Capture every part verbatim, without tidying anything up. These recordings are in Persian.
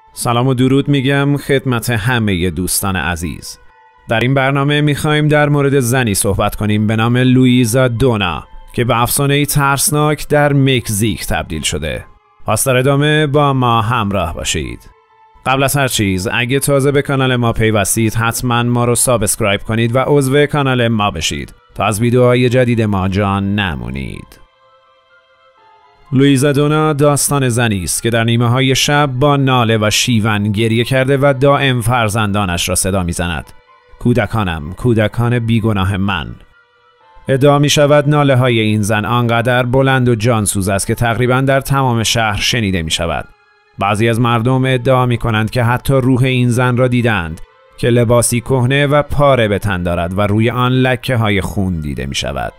سلام و درود میگم خدمت همه دوستان عزیز. در این برنامه میخوایم در مورد زنی صحبت کنیم به نام لوئیزا دونا که به افسانه‌ای ترسناک در مکزیک تبدیل شده. پس در ادامه با ما همراه باشید. قبل از هر چیز اگه تازه به کانال ما پیوستید حتما ما رو سابسکرایب کنید و عضو کانال ما بشید تا از ویدیوهای جدید ما جان نمونید. لوئیزا دونا داستان زنی است که در نیمه های شب با ناله و شیون گریه کرده و دائم فرزندانش را صدا میزند. کودکانم، کودکان بیگناه من. ادعا می شود ناله های این زن آنقدر بلند و جانسوز است که تقریبا در تمام شهر شنیده می شود. بعضی از مردم ادعا می کنند که حتی روح این زن را دیدند که لباسی کهنه و پاره به تن دارد و روی آن لکه های خون دیده می شود.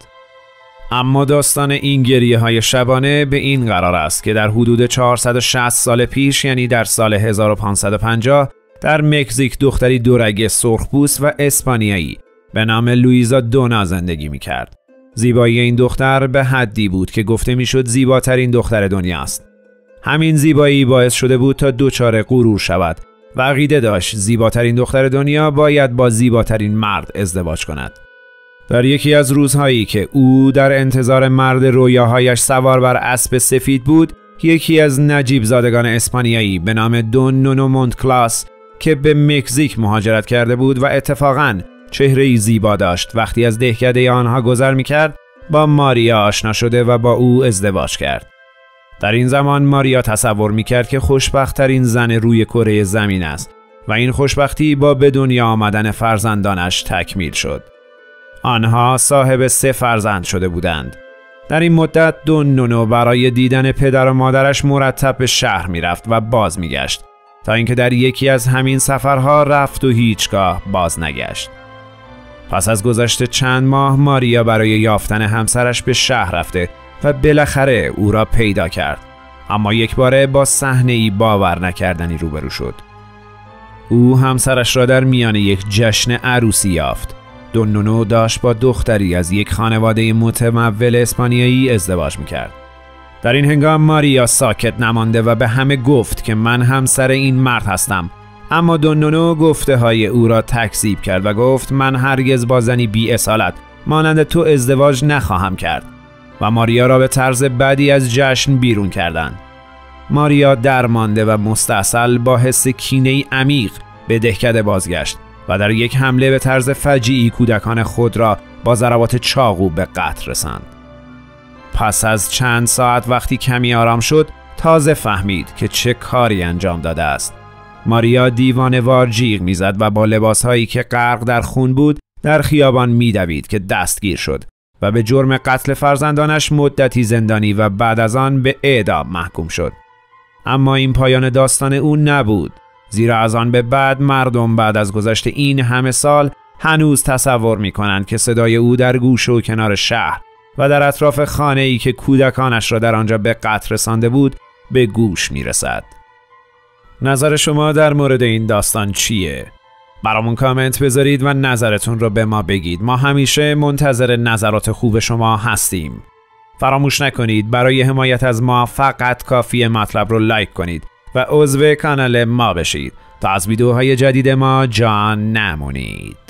اما داستان این گریه های شبانه به این قرار است که در حدود چهارصد و شصت سال پیش، یعنی در سال هزار و پانصد و پنجاه، در مکزیک دختری دورگه سرخپوست و اسپانیایی به نام لوئیزا دونا زندگی می کرد. زیبایی این دختر به حدی بود که گفته می شد زیباترین دختر دنیاست. همین زیبایی باعث شده بود تا دچار غرور شود و عقیده داشت زیباترین دختر دنیا باید با زیباترین مرد ازدواج کند. در یکی از روزهایی که او در انتظار مرد رویاهایش سوار بر اسب سفید بود، یکی از نجیب زادگان اسپانیایی به نام دون نونو مونتکلاس که به مکزیک مهاجرت کرده بود و اتفاقاً چهره‌ای زیبا داشت، وقتی از دهکده آنها گذر می‌کرد با ماریا آشنا شده و با او ازدواج کرد. در این زمان ماریا تصور می‌کرد که خوشبخت‌ترین زن روی کره زمین است و این خوشبختی با به دنیا آمدن فرزندانش تکمیل شد. آنها صاحب سه فرزند شده بودند. در این مدت دون نونو برای دیدن پدر و مادرش مرتب به شهر می‌رفت و باز می‌گشت تا اینکه در یکی از همین سفرها رفت و هیچگاه باز نگشت. پس از گذشت چند ماه ماریا برای یافتن همسرش به شهر رفته و بالاخره او را پیدا کرد، اما یک باره با صحنه‌ای باور نکردنی روبرو شد. او همسرش را در میان یک جشن عروسی یافت. دون نونو داشت با دختری از یک خانواده متمول اسپانیایی ازدواج میکرد. در این هنگام ماریا ساکت نمانده و به همه گفت که من همسر این مرد هستم، اما دون نونو گفته های او را تکذیب کرد و گفت من هرگز با زنی بی اصالت مانند تو ازدواج نخواهم کرد و ماریا را به طرز بدی از جشن بیرون کردند. ماریا درمانده و مستعسل با حس کینه‌ای عمیق به دهکده بازگشت و در یک حمله به طرز فجیعی کودکان خود را با ضربات چاقو به قتل رساند. پس از چند ساعت وقتی کمی آرام شد تازه فهمید که چه کاری انجام داده است. ماریا دیوانه‌وار جیغ میزد و با لباسهایی که غرق در خون بود در خیابان میدوید که دستگیر شد و به جرم قتل فرزندانش مدتی زندانی و بعد از آن به اعدام محکوم شد. اما این پایان داستان او نبود، زیرا از آن به بعد مردم بعد از گذشت این همه سال هنوز تصور می کنند که صدای او در گوشه و کنار شهر و در اطراف خانه‌ای که کودکانش را در آنجا به قتل رسانده بود به گوش می رسد. نظر شما در مورد این داستان چیه؟ برامون کامنت بذارید و نظرتون رو به ما بگید. ما همیشه منتظر نظرات خوب شما هستیم. فراموش نکنید برای حمایت از ما فقط کافیه مطلب رو لایک کنید و عضو کانال ما بشید تا از ویدیوهای جدید ما جان نمونید.